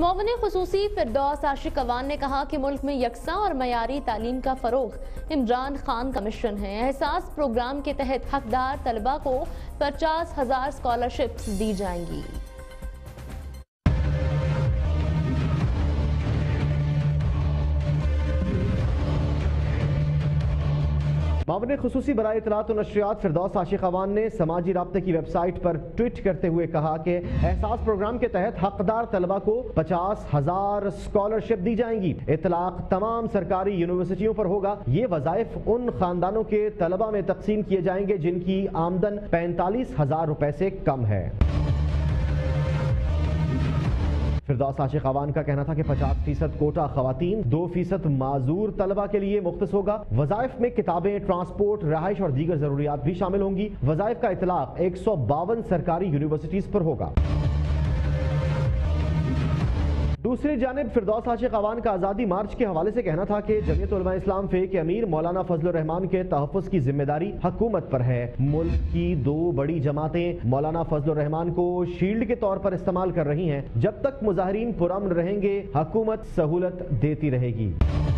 معاون خصوصی فردوس عاشق اوان نے کہا کہ ملک میں یکساں اور معیاری تعلیم کا فروغ عمران خان کا مشن ہے۔ احساس پروگرام کے تحت حقدار طلبہ کو 50,000 اسکالرشپس دی جائیں گی۔ معاون خصوصی برائے اطلاعات و نشریات فردوس عاشق اوان نے سماجی رابطے کی ویب سائٹ پر ٹویٹ کرتے ہوئے کہا کہ احساس پروگرام کے تحت حقدار طلبہ کو 50,000 اسکالرشپ دی جائیں گی۔ اطلاق تمام سرکاری یونیورسٹیوں پر ہوگا۔ یہ وظائف ان خاندانوں کے طلبہ میں تقسیم کیے جائیں گے جن کی آمدن 45,000 روپے سے کم ہے۔ فردوس عاشق اوان کا کہنا تھا کہ 50% کوٹا خواتین، 2% معذور طلبہ کے لیے مختص ہوگا۔ وظائف میں کتابیں، ٹرانسپورٹ، رہائش اور دیگر ضروریات بھی شامل ہوں گی۔ وظائف کا اطلاق 152 سرکاری یونیورسٹیز پر ہوگا۔ دوسری جانب فردوس عاشق اوان کا آزادی مارچ کے حوالے سے کہنا تھا کہ جمعیت علماء اسلام فے کے امیر مولانا فضل الرحمان کے تحفظ کی ذمہ داری حکومت پر ہے۔ ملک کی 2 بڑی جماعتیں مولانا فضل الرحمان کو شیلڈ کے طور پر استعمال کر رہی ہیں۔ جب تک مظاہرین پرامن رہیں گے، حکومت سہولت دیتی رہے گی۔